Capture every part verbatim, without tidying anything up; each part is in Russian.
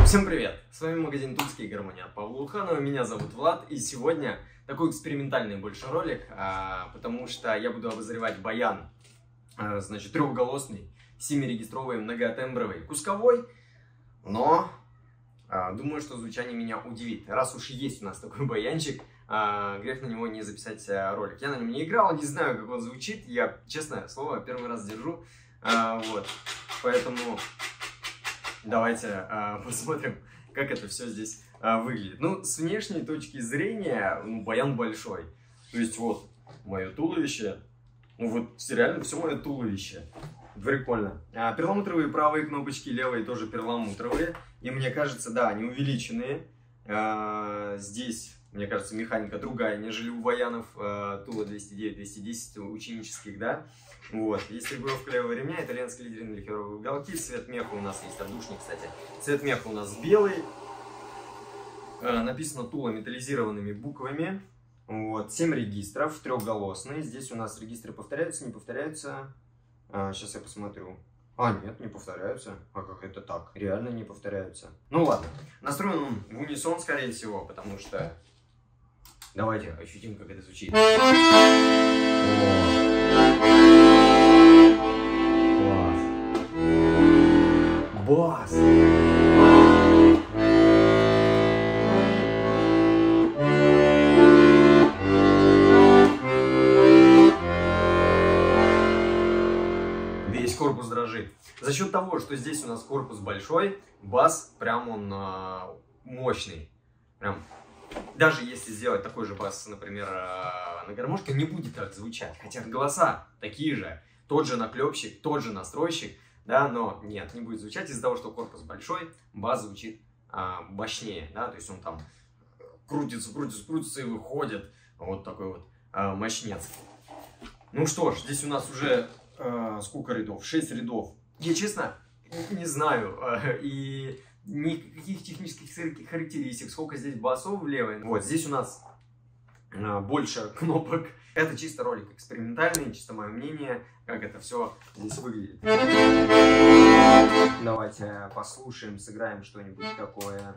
Всем привет! С вами магазин Тульские гармонии от Павла Луханова. Меня зовут Влад, и сегодня такой экспериментальный больше ролик, а, потому что я буду обозревать баян, а, значит, трехголосный, семирегистровый, многотембровый, кусковой, но а, думаю, что звучание меня удивит. Раз уж есть у нас такой баянчик, а, грех на него не записать а, ролик. Я на нем не играл, не знаю, как он звучит, я, честное слово, первый раз держу, а, вот, поэтому... Давайте а, посмотрим, как это все здесь а, выглядит. Ну, с внешней точки зрения, ну, баян большой. То есть, вот, мое туловище. Ну, вот, реально, все мое туловище. Прикольно. А, перламутровые правые кнопочки, левые тоже перламутровые. И мне кажется, да, они увеличенные. А, здесь, мне кажется, механика другая, нежели у баянов а, Тула двести девять двести десять ученических, да. Вот, есть регулировка левого ремня, итальянские лидерные ликеровые уголки, цвет меха у нас есть, отдушник, кстати. Цвет меха у нас белый, э, написано Тула металлизированными буквами. Вот, семь регистров, трехголосные. Здесь у нас регистры повторяются, не повторяются. А, сейчас я посмотрю. А, нет, не повторяются. А как это так? Реально не повторяются. Ну ладно, настроен он в унисон, скорее всего, потому что... Давайте ощутим, как это звучит. Бас! Весь корпус дрожит. За счет того, что здесь у нас корпус большой, бас прям он а, мощный. Прям. Даже если сделать такой же бас, например, а, на гармошке, не будет так звучать. Хотя голоса такие же. Тот же наклепщик, тот же настройщик. Да, но нет, не будет звучать из-за того, что корпус большой, бас звучит а, мощнее, да, то есть он там крутится, крутится, крутится и выходит, вот такой вот а, мощнец. Ну что ж, здесь у нас уже а, сколько рядов? шесть рядов. Я честно не знаю, а, и никаких технических характеристик, сколько здесь басов в левой. Вот, здесь у нас а, больше кнопок. Это чисто ролик экспериментальный, чисто мое мнение, как это все здесь выглядит. Давайте послушаем, сыграем что-нибудь такое.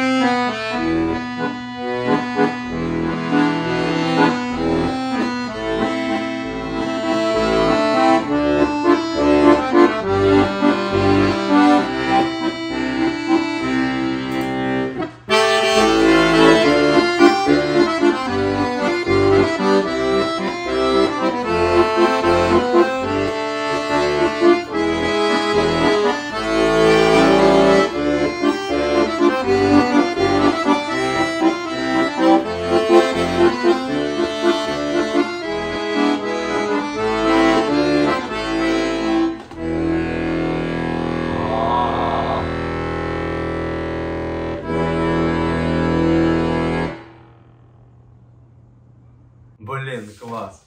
Блин, класс.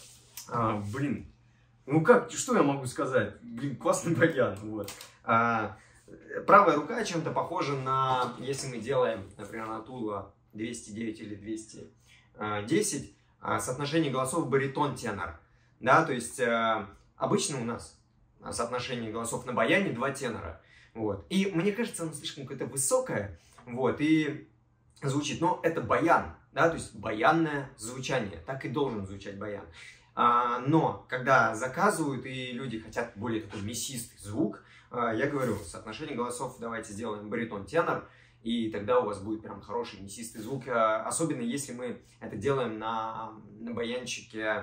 А, блин. Ну как, что я могу сказать? Блин, классный баян. Вот. А, правая рука чем-то похожа на, если мы делаем, например, на Тула двести девять или двести десять, а, соотношение голосов баритон-тенор. Да, то есть а, обычно у нас соотношение голосов на баяне два тенора. Вот. И мне кажется, оно слишком какое-то высокое. Вот. И звучит, но это баян. Да, то есть баянное звучание, так и должен звучать баян. А, но когда заказывают и люди хотят более такой мясистый звук, а, я говорю, соотношение голосов давайте сделаем баритон-тенор, и тогда у вас будет прям хороший мясистый звук, а, особенно если мы это делаем на, на баянчике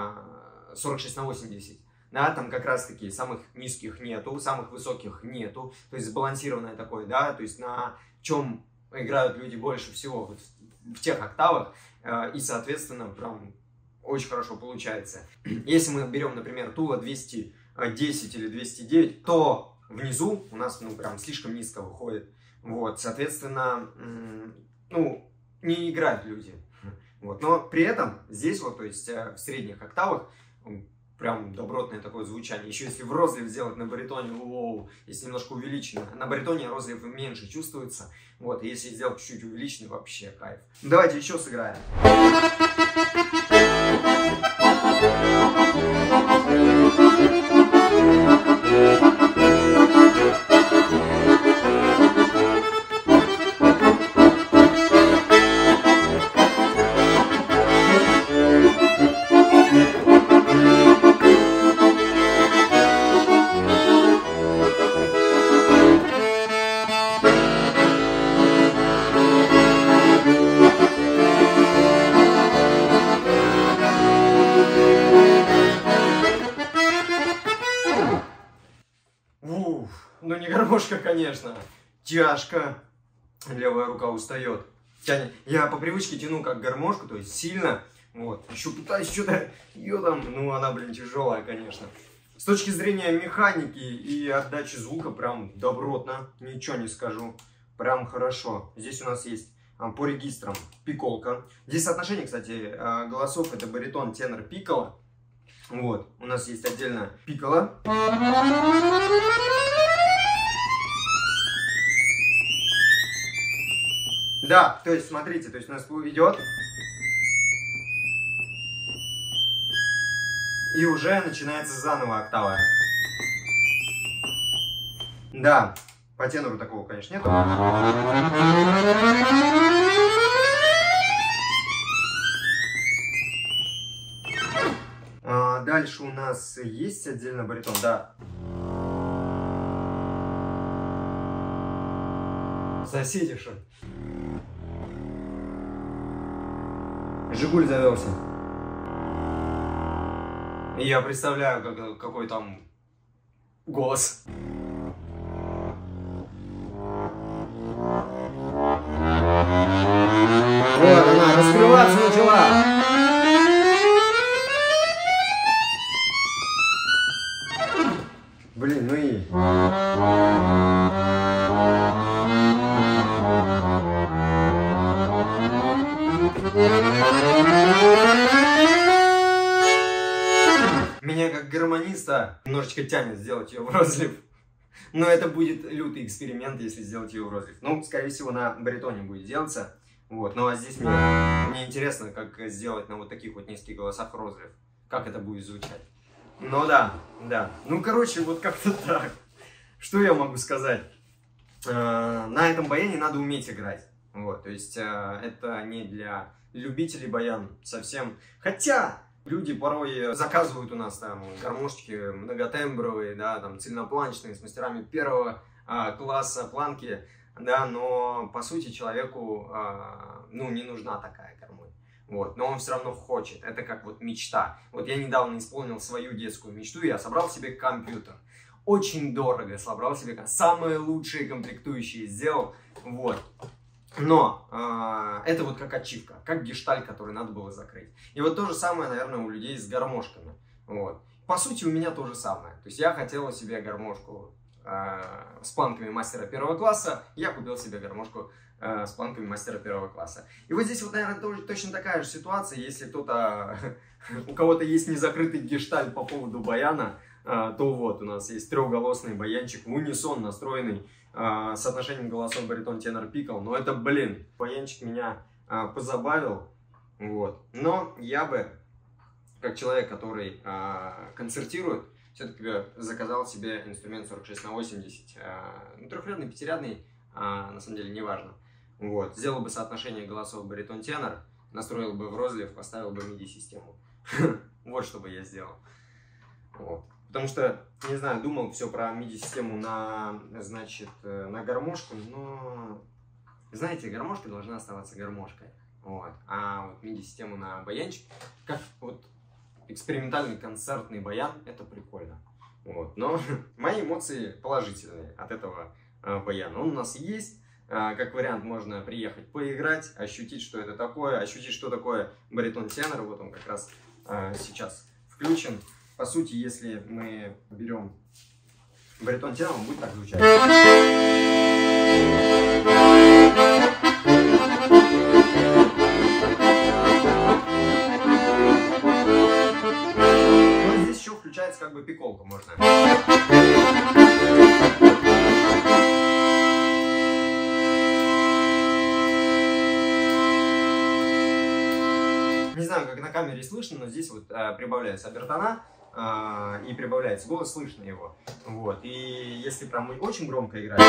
а, сорок шесть на восемьдесят. Да, там как раз таки самых низких нету, самых высоких нету, то есть сбалансированное такое, да, то есть на чем играют люди больше всего, вот, в тех октавах, э, и, соответственно, прям очень хорошо получается. Если мы берем, например, Тула двести десять или двести девять, то внизу у нас, ну, прям слишком низко выходит. Вот, соответственно, ну, не играют люди. Вот, но при этом здесь вот, то есть э, в средних октавах прям добротное такое звучание. Еще если в розлив сделать на баритоне, воу, если немножко увеличено. На баритоне розлив меньше чувствуется. Вот, если сделать чуть-чуть увеличенный, вообще кайф. Давайте еще сыграем. конечно, тяжко. Левая рука устает. Тянет. Я по привычке тяну как гармошку, то есть сильно. Вот. Еще пытаюсь что-то ее там. Ну, она, блин, тяжелая, конечно. С точки зрения механики и отдачи звука, прям добротно. Ничего не скажу. Прям хорошо. Здесь у нас есть а, по регистрам пиколка. Здесь соотношение, кстати, голосов. Это баритон, тенор, пикколо. Вот. У нас есть отдельно пикколо. Да, то есть, смотрите, то есть у нас идет. И уже начинается заново октава. Да, по тенору такого, конечно, нету. А, дальше у нас есть отдельно баритон, да. Соседи, что? Жигуль завелся. И я представляю, как, какой там голос. Вот она, раскрываться начала. Блин, ну и... Меня как гармониста немножечко тянет сделать ее в розлив. Но это будет лютый эксперимент, если сделать ее в розлив. Ну, скорее всего, на баритоне будет делаться. Вот. Ну, а здесь мне, мне интересно, как сделать на вот таких вот низких голосах розлив. Как это будет звучать. Ну да, да. Ну, короче, вот как-то так. Что я могу сказать? На этом баяне надо уметь играть. Вот. То есть, это не для любителей баян совсем. Хотя... Люди порой заказывают у нас там гармошки многотембровые, да, там цельнопланочные, с мастерами первого а, класса планки, да, но по сути человеку, а, ну, не нужна такая гармония, вот, но он все равно хочет, это как вот мечта. Вот я недавно исполнил свою детскую мечту, я собрал себе компьютер, очень дорого собрал себе, самые лучшие комплектующие сделал, вот. Но э, это вот как ачивка, как гештальт, который надо было закрыть. И вот то же самое, наверное, у людей с гармошками. Вот. По сути, у меня то же самое. То есть я хотел себе гармошку э, с планками мастера первого класса, я купил себе гармошку э, с планками мастера первого класса. И вот здесь вот, наверное, тоже, точно такая же ситуация, если кто-то, у кого-то есть незакрытый гештальт по поводу баяна, э, то вот у нас есть трехголосный баянчик, в унисон настроенный, с соотношением голосов баритон, тенор, пикколо. Но это, блин, баянчик меня а, позабавил. Вот. Но я бы, как человек, который а, концертирует, все-таки заказал себе инструмент сорок шесть на восемьдесят. А, ну, трехрядный, пятирядный, а, на самом деле, неважно. Вот. Сделал бы соотношение голосов баритон, тенор, настроил бы в розлив, поставил бы миди-систему. Вот что бы я сделал. Вот. Потому что, не знаю, думал все про миди-систему на, значит, на гармошку, но, знаете, гармошка должна оставаться гармошкой. Вот. А вот миди-систему на баянчик, как вот экспериментальный концертный баян, это прикольно. Вот. Но мои эмоции положительные от этого а, баяна. Он у нас есть. А, как вариант, можно приехать поиграть, ощутить, что это такое, ощутить, что такое баритон-тенор. Вот он как раз а, сейчас включен. По сути, если мы берем баритон тенор, он будет так звучать. Но здесь еще включается как бы пикколка можно. Не знаю, как на камере слышно, но здесь вот а, прибавляется обертона. И прибавляется голос, слышно его. Вот. И если прям очень громко играть,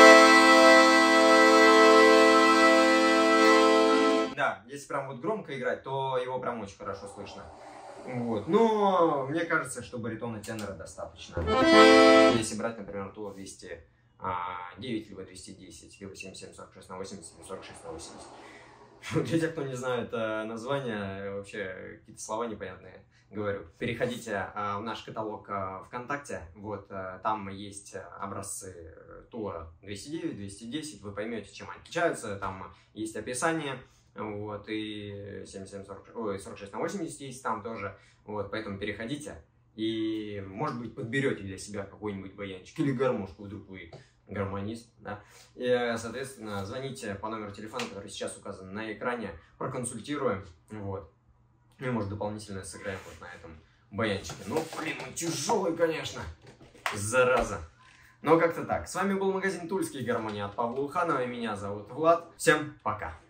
да, если прям вот громко играть, то его прям очень хорошо слышно. Вот. Но мне кажется, что баритона тенора достаточно. Если брать, например, ту двести девять, либо двести десять, либо семьдесят семь сорок шесть на восемьдесят, сорок шесть на восемьдесят. Для тех, кто не знает название, вообще какие-то слова непонятные говорю. Переходите в наш каталог ВКонтакте, вот там есть образцы тура двести девять, двести десять, вы поймете, чем они отличаются, там есть описание, вот, и семьдесят семь сорок, ой, сорок шесть на восемьдесят есть там тоже, вот, поэтому переходите и, может быть, подберете для себя какой-нибудь баянчик или гармошку, вдруг вы гармонист, да, и, соответственно, звоните по номеру телефона, который сейчас указан на экране, проконсультируем, вот, и, может, дополнительно сыграем вот на этом баянчике. Ну, блин, он тяжелый, конечно, зараза. Но как-то так. С вами был магазин Тульские гармонии от Павла Уханова, меня зовут Влад, всем пока.